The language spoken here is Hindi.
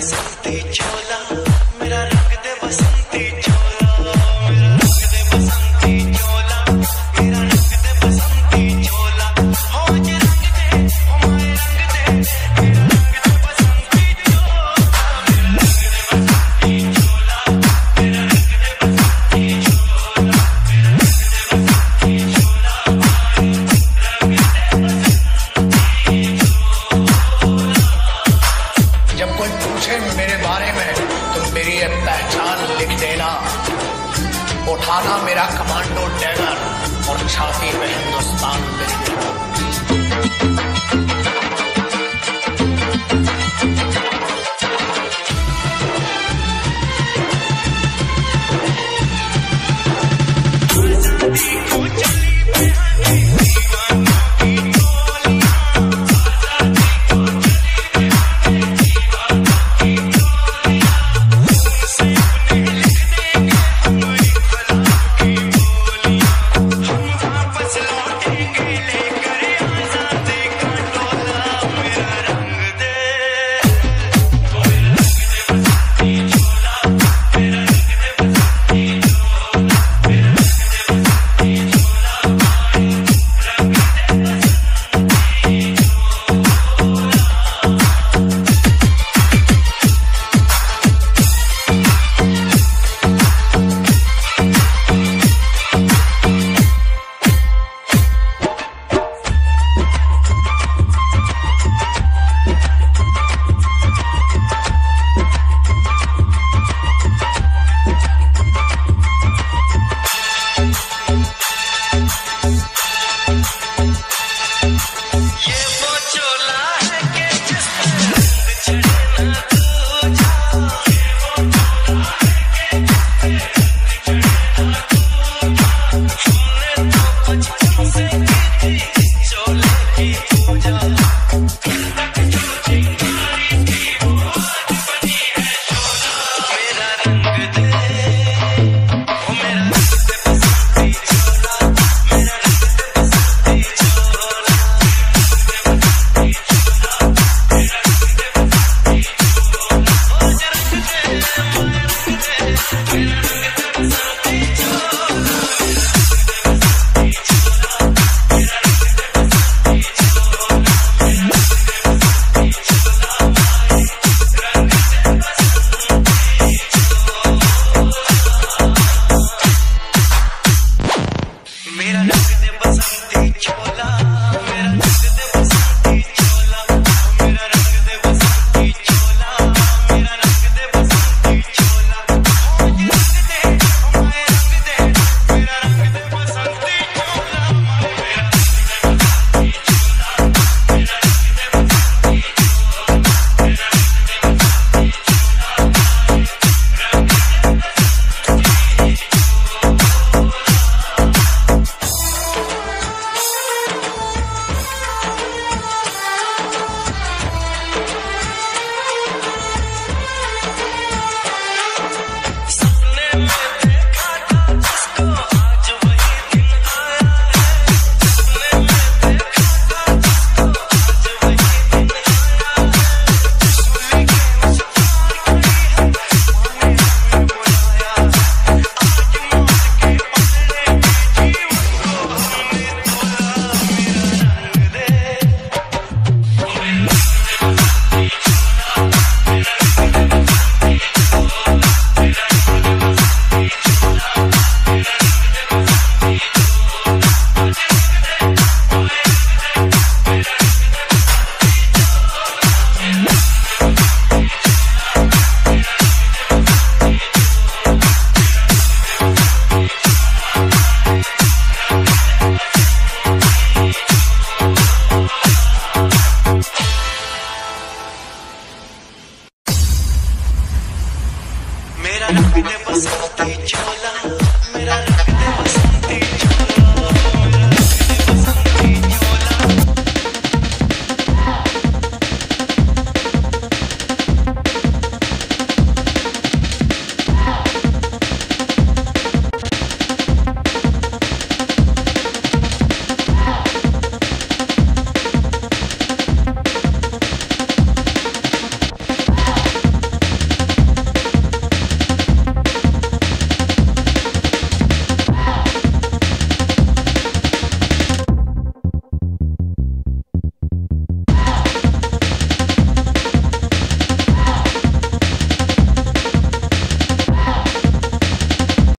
बसंती चोला, मेरा रंग दे बसंती चोला, मेरा रंग दे बसंती चोला, मेरा रंग दे बसंती चोला, हो जे रंग दे, हो माए रंग दे, मेरा रंग दे बसंती चोला, मेरा रंग दे बसंती चोला, मेरा रंग दे बसंती चोला, मेरा रंग दे बसंती चोला, रंग दे जब कोई पूछे मेरे बारे में तो मेरी ये पहचान लिख देना, उठाना मेरा कमांडो डैगर और छाती पे हिंदुस्तान लिख देना।